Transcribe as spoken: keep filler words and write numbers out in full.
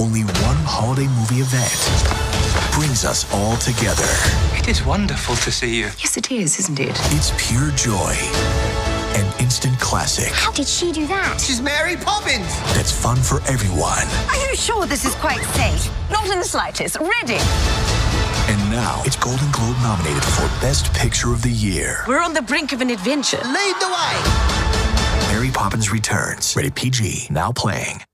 only one holiday movie event brings us all together. It is wonderful to see you. Yes, it is, isn't it? It's pure joy. An instant classic. How did she do that? She's Mary Poppins. That's fun for everyone. Are you sure this is quite safe? Not in the slightest. Ready? And now it's Golden Globe nominated for Best Picture of the Year. We're on the brink of an adventure. Lead the way. Mary Poppins Returns. Rated P G. Now playing.